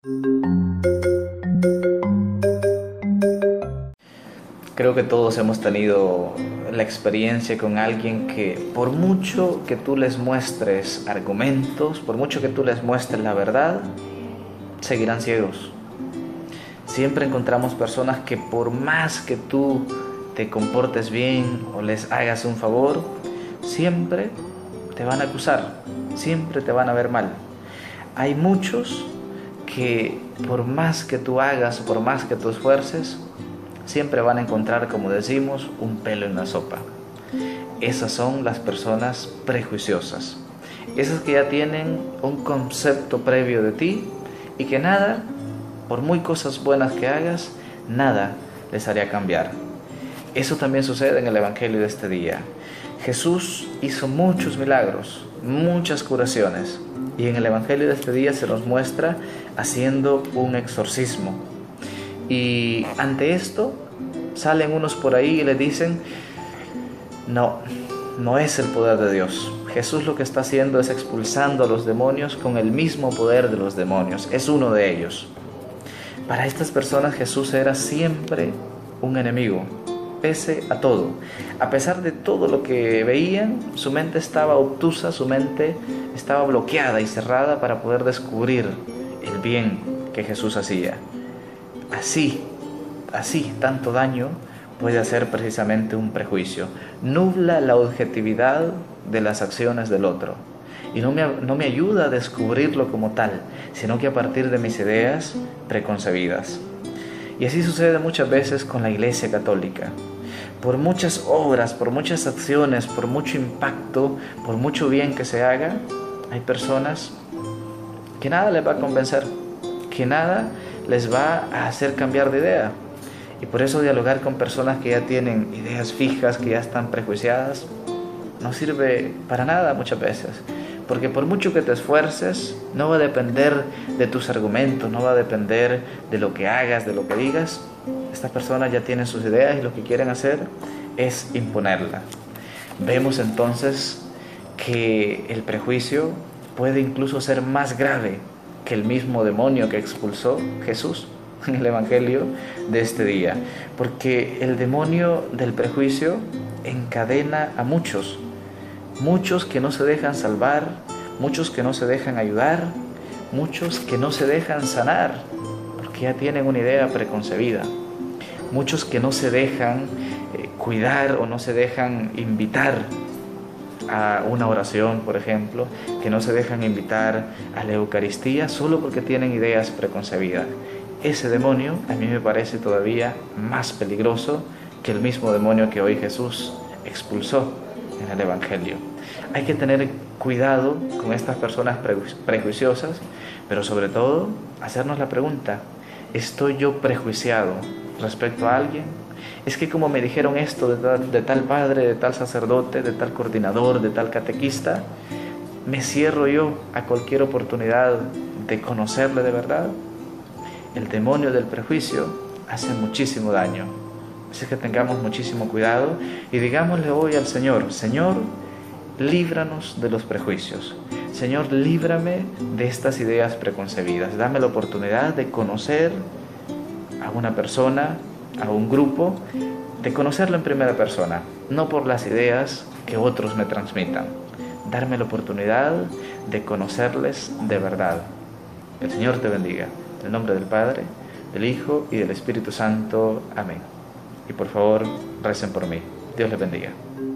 Creo que todos hemos tenido la experiencia con alguien que por mucho que tú les muestres argumentos, por mucho que tú les muestres la verdad, seguirán ciegos. Siempre encontramos personas que por más que tú te comportes bien o les hagas un favor, siempre te van a acusar, siempre te van a ver mal. Hay muchos que por más que tú hagas, por más que tú esfuerces, siempre van a encontrar, como decimos, un pelo en la sopa. Esas son las personas prejuiciosas. Esas que ya tienen un concepto previo de ti y que nada, por muy cosas buenas que hagas, nada les haría cambiar. Eso también sucede en el Evangelio de este día. Jesús hizo muchos milagros, muchas curaciones, y en el Evangelio de este día se nos muestra haciendo un exorcismo. Y ante esto salen unos por ahí y le dicen: no es el poder de Dios. Jesús lo que está haciendo es expulsando a los demonios con el mismo poder de los demonios. Es uno de ellos. Para estas personas Jesús era siempre un enemigo, pese a todo. A pesar de todo lo que veían, su mente estaba obtusa, su mente estaba bloqueada y cerrada para poder descubrir el bien que Jesús hacía. Así, tanto daño puede hacer precisamente un prejuicio. Nubla la objetividad de las acciones del otro y no me ayuda a descubrirlo como tal, sino que a partir de mis ideas preconcebidas. Y así sucede muchas veces con la Iglesia Católica. Por muchas obras, por muchas acciones, por mucho impacto, por mucho bien que se haga, hay personas que nada les va a convencer, que nada les va a hacer cambiar de idea. Y por eso dialogar con personas que ya tienen ideas fijas, que ya están prejuiciadas, no sirve para nada muchas veces. Porque por mucho que te esfuerces, no va a depender de tus argumentos, no va a depender de lo que hagas, de lo que digas. Estas personas ya tienen sus ideas y lo que quieren hacer es imponerla. Vemos entonces que el prejuicio puede incluso ser más grave que el mismo demonio que expulsó Jesús en el Evangelio de este día. Porque el demonio del prejuicio encadena a muchos que no se dejan salvar, muchos que no se dejan ayudar, muchos que no se dejan sanar, porque ya tienen una idea preconcebida, muchos que no se dejan cuidar o no se dejan invitar a una oración, por ejemplo, que no se dejan invitar a la Eucaristía solo porque tienen ideas preconcebidas. Ese demonio a mí me parece todavía más peligroso que el mismo demonio que hoy Jesús expulsó en el Evangelio. Hay que tener cuidado con estas personas prejuiciosas, pero sobre todo hacernos la pregunta: ¿estoy yo prejuiciado respecto a alguien? Es que como me dijeron esto de tal padre, de tal sacerdote, de tal coordinador, de tal catequista, ¿me cierro yo a cualquier oportunidad de conocerle de verdad? El demonio del prejuicio hace muchísimo daño. Así que tengamos muchísimo cuidado y digámosle hoy al Señor: Señor, líbranos de los prejuicios. Señor, líbrame de estas ideas preconcebidas. Dame la oportunidad de conocer a una persona, a un grupo, de conocerlo en primera persona, no por las ideas que otros me transmitan. Darme la oportunidad de conocerles de verdad. El Señor te bendiga. En el nombre del Padre, del Hijo y del Espíritu Santo. Amén. Y por favor, recen por mí. Dios les bendiga.